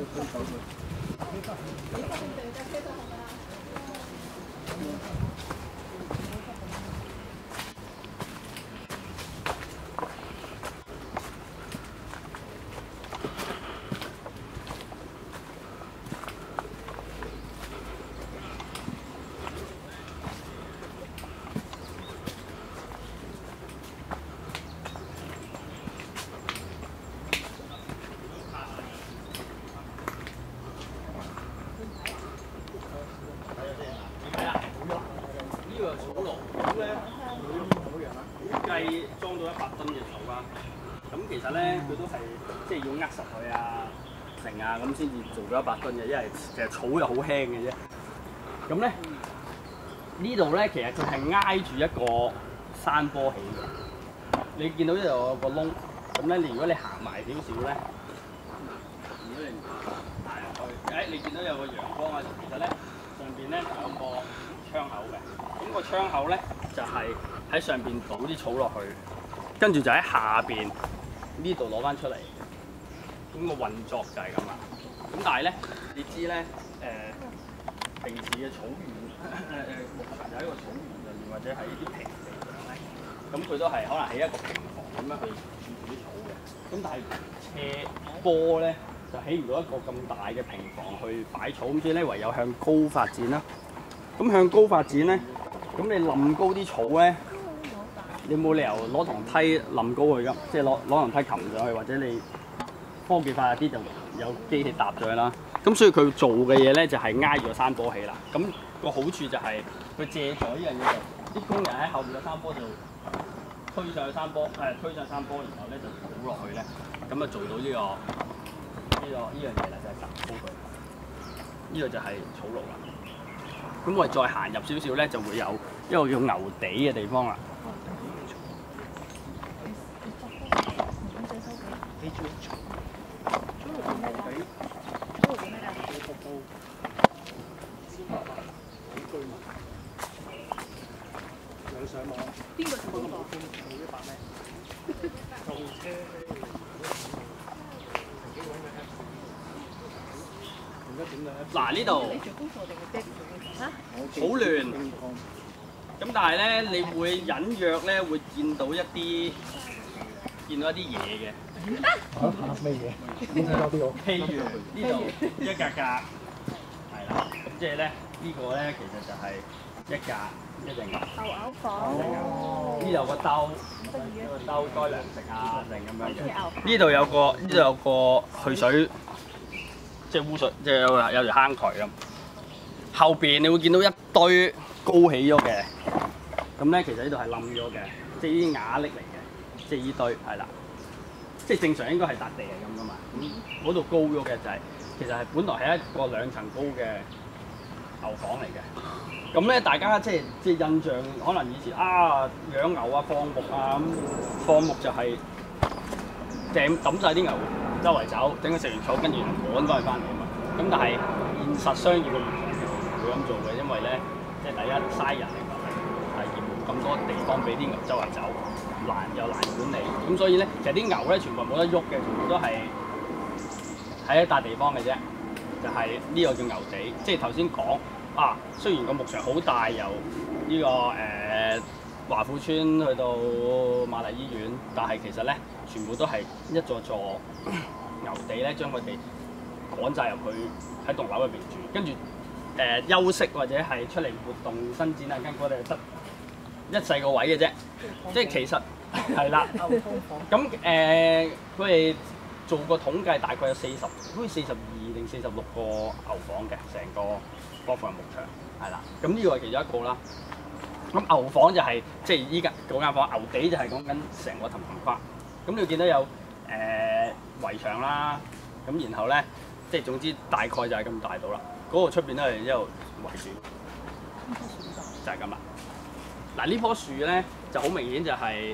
計裝到100噸嘅草啦，咁其實咧佢都係即係要扼實佢啊、成啊咁先至做咗100噸嘅，因為其實草又好輕嘅啫。咁咧呢度咧其實佢係挨住一個山坡起嘅，你見到呢度有個窿，咁咧如果你行埋少少咧，如果你行入去，你見到有個陽光喺度，其實咧上邊咧有個窗口嘅，咁個窗口咧就係喺上邊倒啲草落去，跟住就喺下邊呢度攞翻出嚟。咁個運作就係咁啦。咁但係咧，你知咧平時嘅草原牧場就喺個草原上面，或者喺啲平地上咧，咁佢都係可能喺一個平房咁樣去處理啲草嘅。咁但係斜坡咧就起唔到一個咁大嘅平房去擺草，咁所以咧唯有向高發展啦。咁向高發展咧，咁你冧高啲草咧，你冇理由攞堂梯冧高佢㗎，即係攞堂梯擒上去，或者你科技發達啲就有機器搭上去啦。咁所以佢做嘅嘢咧就係挨住個山坡起啦。咁個好處就係佢借咗呢樣嘢，就啲工人喺後邊個山坡度推上去山坡，推上山坡，然後咧就倒落去咧，咁啊做到呢樣嘢啦，就係搭高佢。呢個就係草路啦。咁我哋再行入少少咧，就會有一個叫牛地嘅地方啦。 邊個做嗰個？ 嗱呢度好亂，咁但係咧，你會隱約咧會見到一啲嘢嘅。 咩嘢？ 譬如呢度一格格，係啦，咁即係咧呢個咧其實就係一格一隻牛。 牛房。 呢度有個兜，該糧食啊定咁樣嘅。呢度有個去水，即係污水，即係有條坑渠咁。後邊你會見到一堆高起咗嘅，咁咧其實呢度係冧咗嘅，即係呢啲瓦礫嚟嘅，即係呢堆係啦。即係正常應該係笪地係咁噶嘛，咁嗰度高咗嘅就係、其實係本來係一個2層高嘅牛房嚟嘅。咁咧大家即係印象可能以前養牛啊放牧啊咁，放牧就係抌晒啲牛周圍走，等佢食完草跟住趕翻去翻嚟啊嘛。咁但係現實商業嘅牧場就唔會咁做嘅，因為咧即係第一嘥人力物力，第二冇咁多地方俾啲牛周圍走。又難管理，咁所以咧，其實啲牛咧全部冇得喐嘅，全部都係喺一笪地方嘅啫。就係、呢個叫牛地，即係頭先講雖然個牧場好大，由呢、華富村去到瑪麗醫院，但係其實咧全部都係一座座牛地咧，將佢哋趕晒入去喺棟樓入邊住，跟住休息或者係出嚟活動伸展啊，跟住我哋得一細個位嘅啫，即係其實係啦。咁佢哋做個統計，大概有好似42定46個牛房嘅，成個波房牧場係啦。咁呢個係其中一個啦。咁牛房就係、即係依家嗰間房，牛地就係講緊成個氹氹花。咁你見到有圍牆啦，咁然後咧即係總之大概就係咁大到啦。嗰個出邊都係一路圍住，就係咁啦。嗱呢棵樹咧就好明顯就係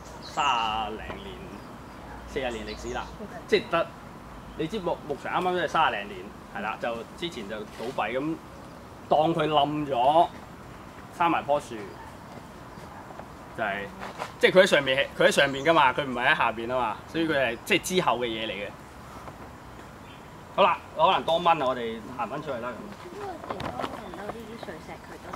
30零年、40年歷史啦，即係得你知牧場啱啱都係30零年，係啦，就之前就倒閉咁，當佢冧咗，生埋棵樹，就係、即係佢喺上面㗎嘛，佢唔係喺下邊啊嘛，所以佢係即係之後嘅嘢嚟嘅。 好啦，可能多蚊啊，我哋行翻出去啦咁。 因為其實可能都啲碎石佢都